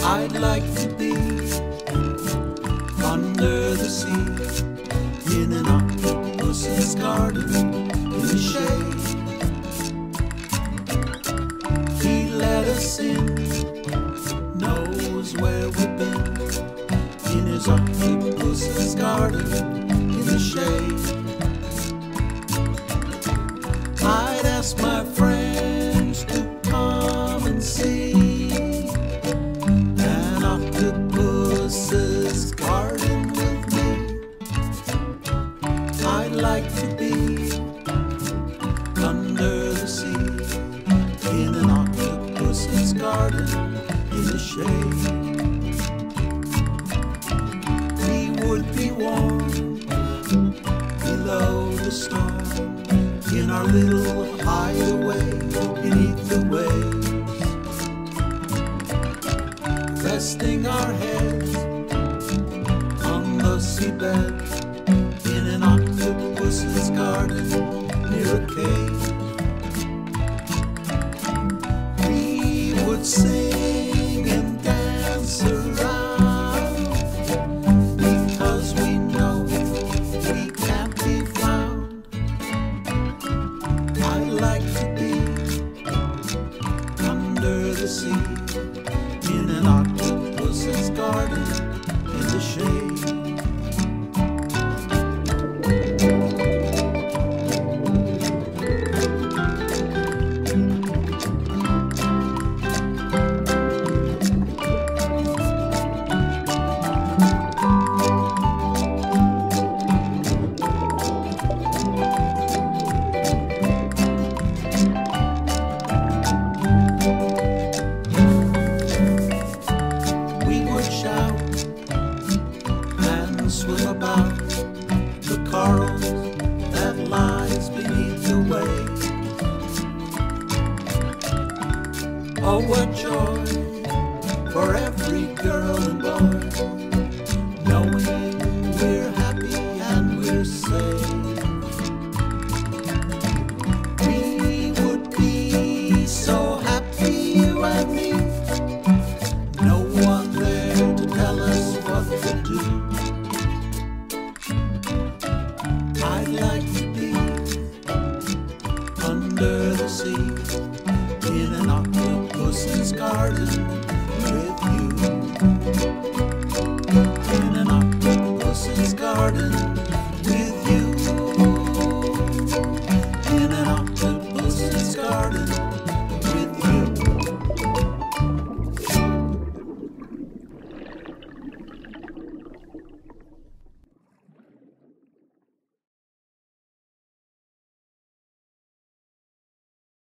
I'd like to be under the sea in an octopus's garden in the shade. He let us in, knows where we've been, in his octopus's garden in the shade. I'd ask my friends to come and see an octopus's garden with me. I'd like to be under the sea in an octopus's garden in the shade. We would be warm below the storm in our little hideaway beneath the waves, resting our heads on the seabed in an octopus's garden near a cave. We would sing and dance around because we know we can't be found. I'd like to be under the sea in an octopus's garden in the shade. Swim about the corals that lies beneath the waves. Oh, what joy forever